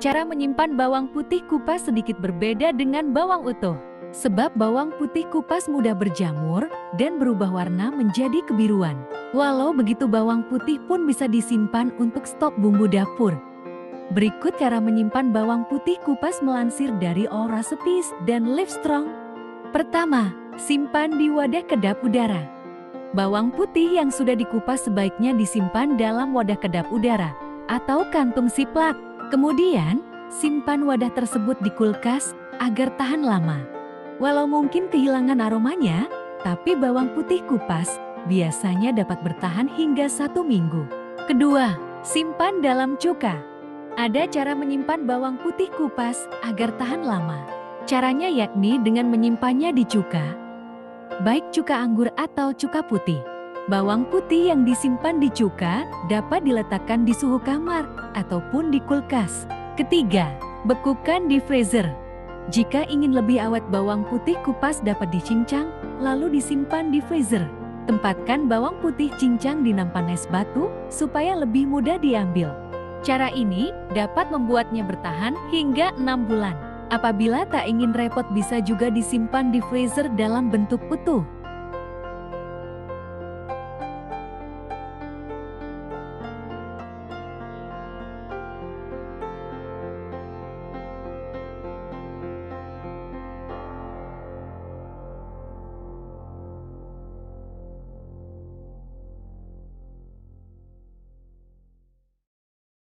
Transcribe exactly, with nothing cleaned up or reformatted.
Cara menyimpan bawang putih kupas sedikit berbeda dengan bawang utuh. Sebab bawang putih kupas mudah berjamur dan berubah warna menjadi kebiruan. Walau begitu, bawang putih pun bisa disimpan untuk stok bumbu dapur. Berikut cara menyimpan bawang putih kupas melansir dari All Recipes dan Livestrong. Pertama, simpan di wadah kedap udara. Bawang putih yang sudah dikupas sebaiknya disimpan dalam wadah kedap udara atau kantung siplak. Kemudian, simpan wadah tersebut di kulkas agar tahan lama. Walau mungkin kehilangan aromanya, tapi bawang putih kupas biasanya dapat bertahan hingga satu minggu. Kedua, simpan dalam cuka. Ada cara menyimpan bawang putih kupas agar tahan lama. Caranya yakni dengan menyimpannya di cuka, baik cuka anggur atau cuka putih. Bawang putih yang disimpan di cuka dapat diletakkan di suhu kamar ataupun di kulkas. Ketiga, bekukan di freezer. Jika ingin lebih awet, bawang putih kupas dapat dicincang lalu disimpan di freezer. Tempatkan bawang putih cincang di nampan es batu supaya lebih mudah diambil. Cara ini dapat membuatnya bertahan hingga enam bulan. Apabila tak ingin repot, bisa juga disimpan di freezer dalam bentuk utuh.